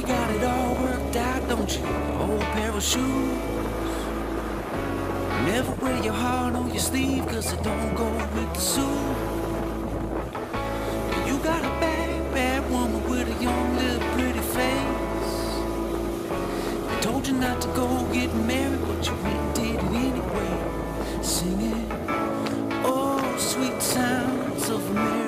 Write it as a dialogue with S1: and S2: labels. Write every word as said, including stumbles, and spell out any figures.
S1: got it all worked out, don't you? Old pair of shoes. Never wear your heart on your sleeve, cause it don't go with the suit. You got a bad, bad woman with a young little pretty face. They told you not to go get married, but you went and did it anyway. Singing, oh, sweet sounds of America.